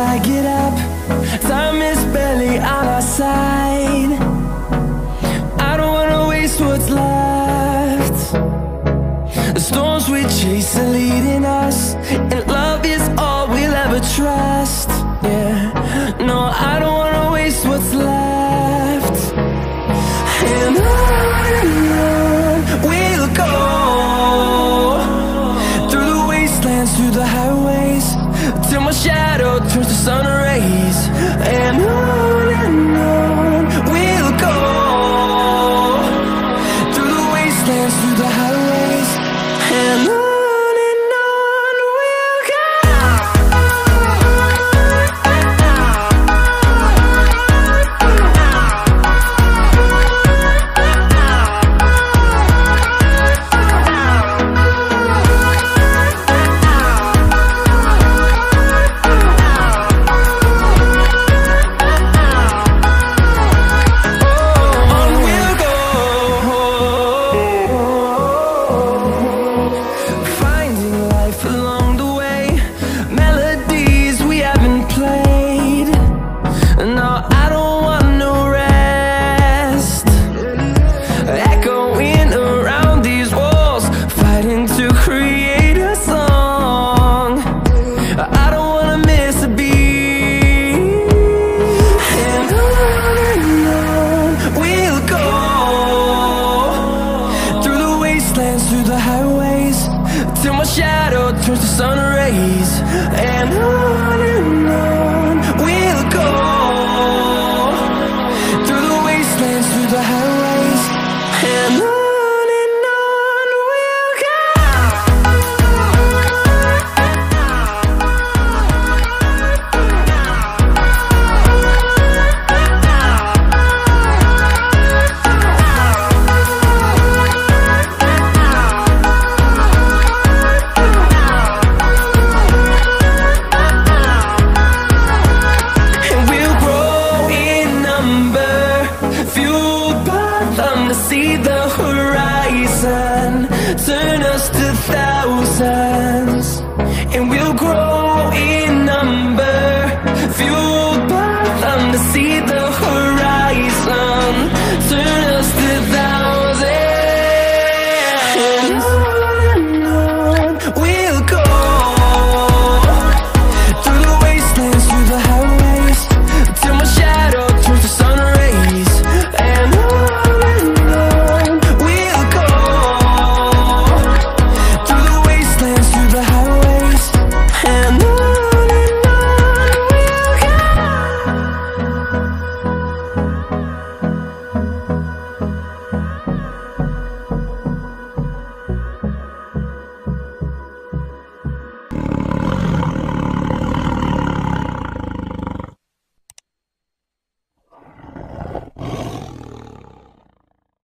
I get up, time is barely on our side. I don't wanna waste what's left. The storms we chase are leading us, and love is all we'll ever trust. Yeah, no, I don't wanna waste what's left. And on we'll go, through the wastelands, through the highways, till my shadow turns to sun rays. And on